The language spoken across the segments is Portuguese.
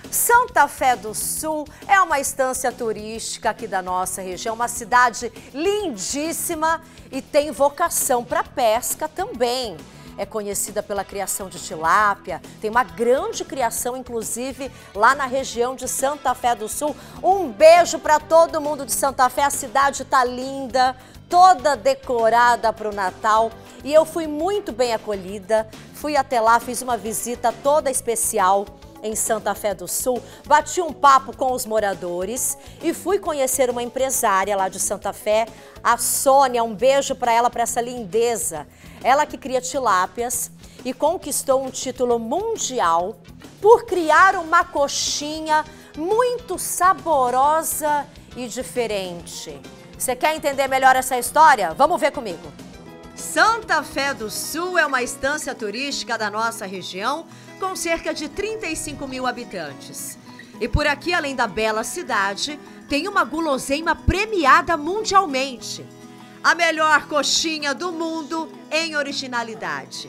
Santa Fé do Sul é uma estância turística aqui da nossa região, uma cidade lindíssima e tem vocação para pesca também. É conhecida pela criação de tilápia, tem uma grande criação, inclusive, lá na região de Santa Fé do Sul. Um beijo para todo mundo de Santa Fé, a cidade tá linda, toda decorada para o Natal. E eu fui muito bem acolhida, fui até lá, fiz uma visita toda especial em Santa Fé do Sul, bati um papo com os moradores e fui conhecer uma empresária lá de Santa Fé, a Sônia. Um beijo para ela, para essa lindeza. Ela que cria tilápias e conquistou um título mundial por criar uma coxinha muito saborosa e diferente. Você quer entender melhor essa história? Vamos ver comigo. Santa Fé do Sul é uma estância turística da nossa região com cerca de 35 mil habitantes. E por aqui, além da bela cidade, tem uma guloseima premiada mundialmente. A melhor coxinha do mundo em originalidade.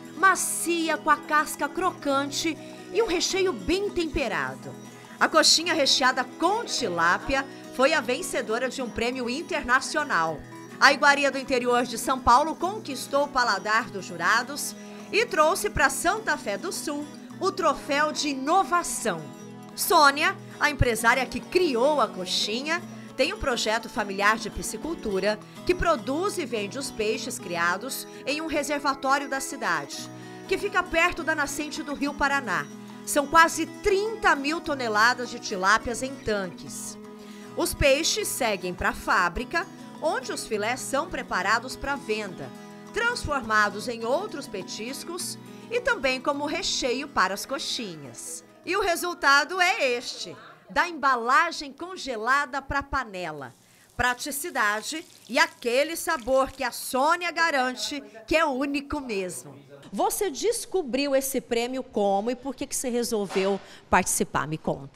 Macia, com a casca crocante e um recheio bem temperado. A coxinha recheada com tilápia foi a vencedora de um prêmio internacional. A iguaria do interior de São Paulo conquistou o paladar dos jurados e trouxe para Santa Fé do Sul o troféu de inovação. Sônia, a empresária que criou a coxinha, tem um projeto familiar de piscicultura que produz e vende os peixes criados em um reservatório da cidade, que fica perto da nascente do Rio Paraná. São quase 30 mil toneladas de tilápias em tanques. Os peixes seguem para a fábrica, onde os filés são preparados para venda, transformados em outros petiscos e também como recheio para as coxinhas. E o resultado é este, da embalagem congelada para a panela. Praticidade e aquele sabor que a Sônia garante que é único mesmo. Você descobriu esse prêmio como e por que você resolveu participar? Me conta.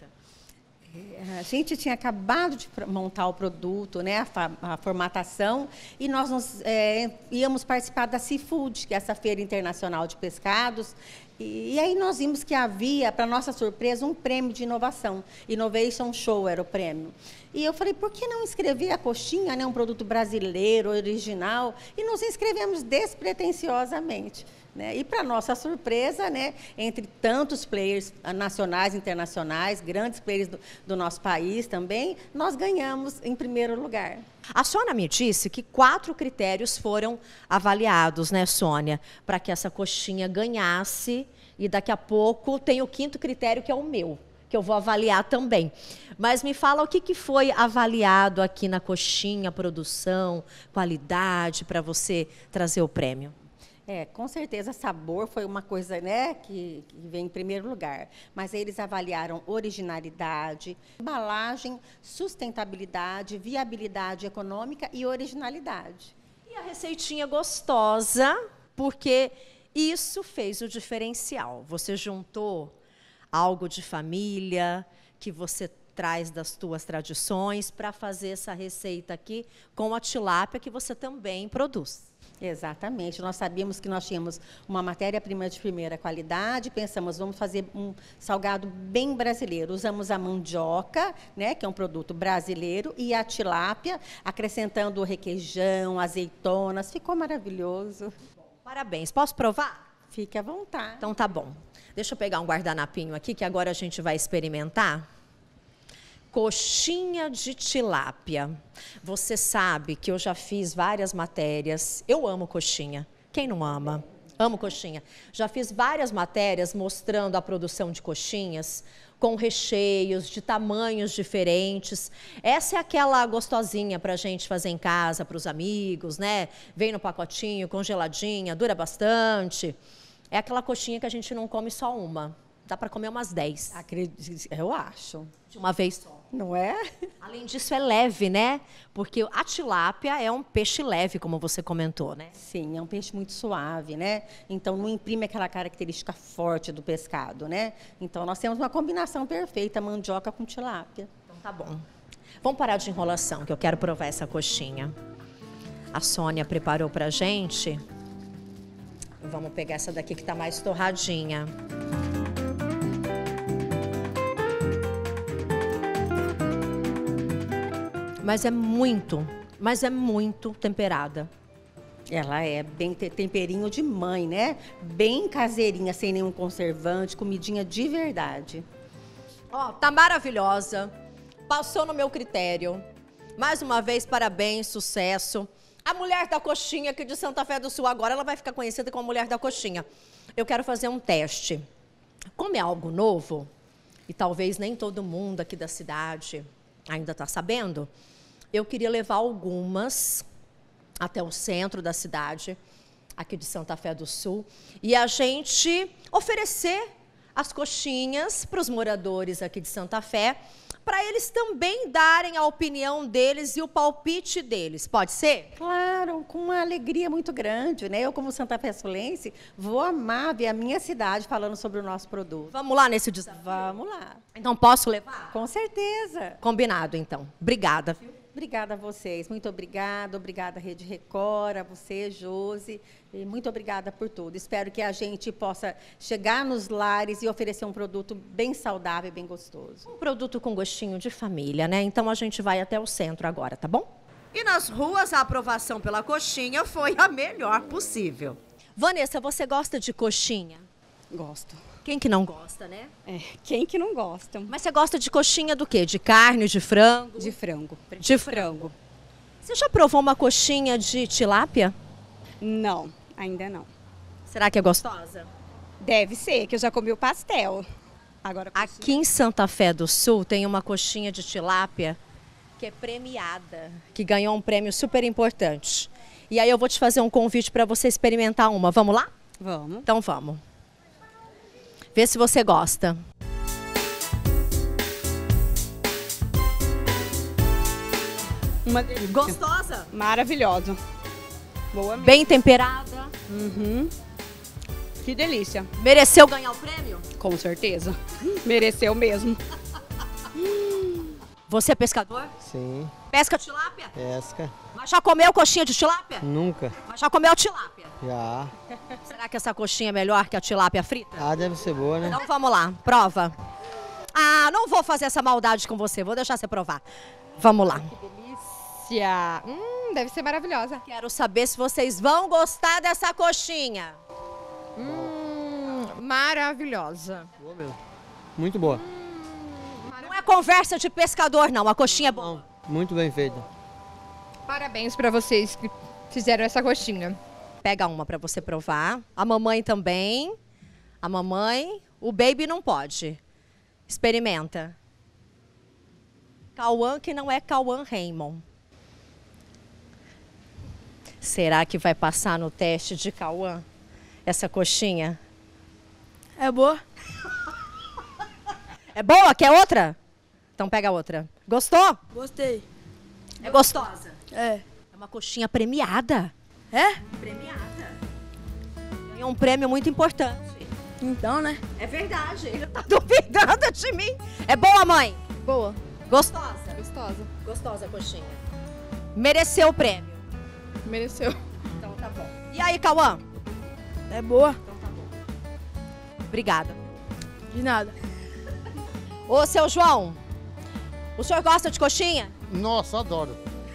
A gente tinha acabado de montar o produto, né, a formatação, e nós íamos participar da Seafood, que é essa feira internacional de pescados, e aí nós vimos que havia, para nossa surpresa, um prêmio de inovação. Innovation Show era o prêmio. E eu falei, por que não inscrever a coxinha, né, um produto brasileiro, original? E nos inscrevemos despretensiosamente. Né? E, para nossa surpresa, né, entre tantos players nacionais e internacionais, grandes players do nosso país também, nós ganhamos em primeiro lugar. A Sônia me disse que 4 critérios foram avaliados, né, Sônia, para que essa coxinha ganhasse. E daqui a pouco tem o 5º critério, que é o meu, que eu vou avaliar também. Mas me fala o que foi avaliado aqui na coxinha, produção, qualidade, para você trazer o prêmio. Com certeza, sabor foi uma coisa, né, que vem em primeiro lugar. Mas eles avaliaram originalidade, embalagem, sustentabilidade, viabilidade econômica e originalidade. E a receitinha gostosa, porque isso fez o diferencial. Você juntou algo de família, que você traz das tuas tradições, para fazer essa receita aqui com a tilápia que você também produz. Exatamente. Nós sabíamos que nós tínhamos uma matéria-prima de primeira qualidade, pensamos, vamos fazer um salgado bem brasileiro. Usamos a mandioca, né, que é um produto brasileiro, e a tilápia, acrescentando requeijão, azeitonas. Ficou maravilhoso. Parabéns. Posso provar? Fique à vontade. Então tá bom. Deixa eu pegar um guardanapinho aqui, que agora a gente vai experimentar. Coxinha de tilápia. Você sabe que eu já fiz várias matérias. Eu amo coxinha. Quem não ama? Amo coxinha. Já fiz várias matérias mostrando a produção de coxinhas com recheios de tamanhos diferentes. Essa é aquela gostosinha para a gente fazer em casa, para os amigos, né? Vem no pacotinho, congeladinha, dura bastante. É aquela coxinha que a gente não come só uma. Dá para comer umas 10. Acredito, eu acho. De uma vez só. Não é? Além disso, é leve, né? Porque a tilápia é um peixe leve, como você comentou, né? Sim, é um peixe muito suave, né? Então, não imprime aquela característica forte do pescado, né? Então, nós temos uma combinação perfeita, mandioca com tilápia. Então, tá bom. Vamos parar de enrolação, que eu quero provar essa coxinha. A Sônia preparou pra gente. Vamos pegar essa daqui que tá mais torradinha. mas é muito temperada. Ela é bem temperinho de mãe, né? Bem caseirinha, sem nenhum conservante, comidinha de verdade. Ó, tá maravilhosa. Passou no meu critério. Mais uma vez, parabéns, sucesso. A mulher da coxinha aqui de Santa Fé do Sul, agora ela vai ficar conhecida como a mulher da coxinha. Eu quero fazer um teste. Como é algo novo, e talvez nem todo mundo aqui da cidade ainda está sabendo, eu queria levar algumas até o centro da cidade, aqui de Santa Fé do Sul, e a gente oferecer as coxinhas para os moradores aqui de Santa Fé, para eles também darem a opinião deles e o palpite deles. Pode ser? Claro, com uma alegria muito grande, né? Eu, como Santa Fé-sulense, vou amar ver a minha cidade falando sobre o nosso produto. Vamos lá nesse desafio? Vamos lá. Então, posso levar? Com certeza. Combinado, então. Obrigada. Obrigada a vocês, muito obrigada. Obrigada, Rede Record, a você, Josi. E muito obrigada por tudo. Espero que a gente possa chegar nos lares e oferecer um produto bem saudável e bem gostoso. Um produto com gostinho de família, né? Então a gente vai até o centro agora, tá bom? E nas ruas a aprovação pela coxinha foi a melhor possível. Vanessa, você gosta de coxinha? Gosto. Quem que não gosta, né? É, quem que não gosta? Mas você gosta de coxinha do quê? De carne, de frango? De frango. De frango. Você já provou uma coxinha de tilápia? Não, ainda não. Será que é gostosa? Deve ser, que eu já comi o pastel. Agora, aqui em Santa Fé do Sul tem uma coxinha de tilápia que é premiada, que ganhou um prêmio super importante. E aí eu vou te fazer um convite para você experimentar uma. Vamos lá? Vamos. Então vamos. Vê se você gosta. Uma delícia. Gostosa? Maravilhosa. Boa mesmo. Bem temperada. Uhum. Que delícia. Mereceu ganhar o prêmio? Com certeza. Mereceu mesmo. Você é pescador? Sim, Pesca tilápia? pesca. Mas já comeu coxinha de tilápia? Nunca. Mas já comeu tilápia? Já. Será que essa coxinha é melhor que a tilápia frita? Ah, deve ser boa, né? Então vamos lá, prova. Ah, não vou fazer essa maldade com você, vou deixar você provar. Vamos lá. Delícia! Deve ser maravilhosa. Quero saber se vocês vão gostar dessa coxinha. Maravilhosa. Boa mesmo. Muito boa. Não é conversa de pescador, não. A coxinha é boa. Muito bem feita. Parabéns pra vocês que fizeram essa coxinha. Pega uma pra você provar. A mamãe também. A mamãe. O baby não pode. Experimenta. Cauã que não é Cauã Raymond. Será que vai passar no teste de Cauã essa coxinha? É boa? É boa? Quer outra? Então pega outra. Gostou? Gostei. É gostosa? É. É uma coxinha premiada. É? Premiada. Ganhou um prêmio muito importante. Então, né? É verdade. Ele tá duvidando de mim. É boa, mãe? Boa. Gostosa? Gostosa. Gostosa a coxinha. Mereceu o prêmio. Mereceu. Então tá bom. E aí, Cauã? É boa? Então tá bom. Obrigada. De nada. Ô, seu João, o senhor gosta de coxinha? Nossa, adoro.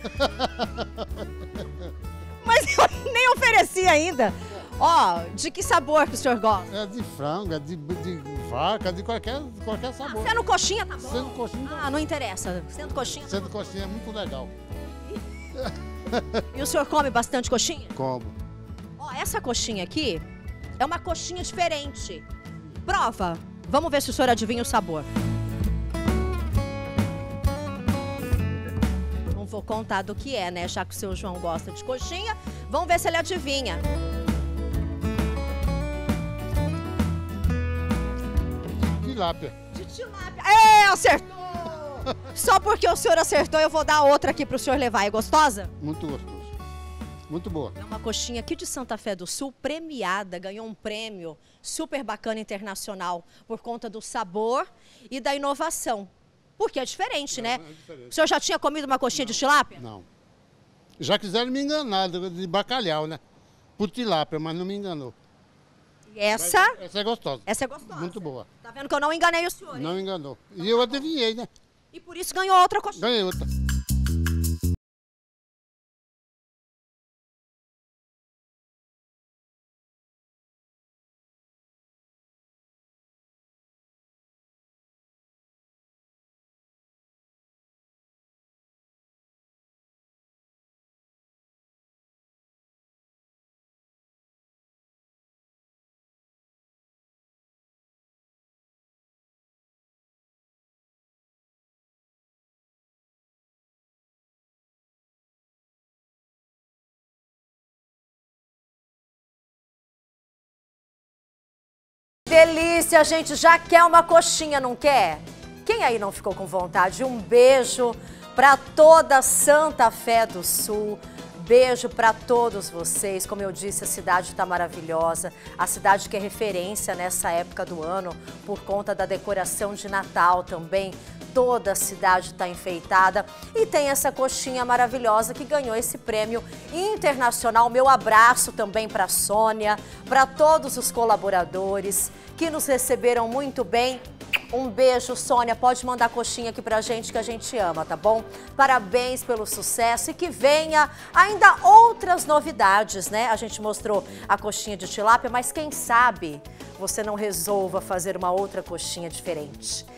Mas eu nem ofereci ainda. Ó, de que sabor que o senhor gosta? É de frango, é de vaca, de qualquer sabor. Sendo coxinha, tá bom. Sendo coxinha, Ah, não interessa. Sendo coxinha. sendo coxinha é muito legal. E o senhor come bastante coxinha? Como? Ó, essa coxinha aqui é uma coxinha diferente. Prova. Vamos ver se o senhor adivinha o sabor. Não vou contar do que é, né? Já que o seu João gosta de coxinha. Vamos ver se ele adivinha. Tilápia. De tilápia. É, acertou! Só porque o senhor acertou, eu vou dar outra aqui pro senhor levar. É gostosa? Muito gostoso. Muito boa. É uma coxinha aqui de Santa Fé do Sul, premiada, ganhou um prêmio super bacana internacional por conta do sabor e da inovação. Porque é diferente, né? É diferente. O senhor já tinha comido uma coxinha de tilápia? Não. Já quiseram me enganar de bacalhau, né? Por tilápia, mas não me enganou. E essa Essa é gostosa. é gostosa. Muito boa. Tá vendo que eu não enganei o senhor, hein? Não enganou. E eu adivinhei, né? E por isso ganhou outra coxinha. Ganhei outra. delícia, a gente já quer uma coxinha, não quer? Quem aí não ficou com vontade? Um beijo para toda Santa Fé do Sul. Beijo para todos vocês. Como eu disse, a cidade está maravilhosa. A cidade que é referência nessa época do ano por conta da decoração de Natal também. Toda a cidade está enfeitada e tem essa coxinha maravilhosa que ganhou esse prêmio internacional. Meu abraço também para a Sônia, para todos os colaboradores que nos receberam muito bem. Um beijo, Sônia. Pode mandar coxinha aqui pra gente que a gente ama, tá bom? Parabéns pelo sucesso e que venha ainda outras novidades, né? A gente mostrou a coxinha de tilápia, mas quem sabe você não resolva fazer uma outra coxinha diferente.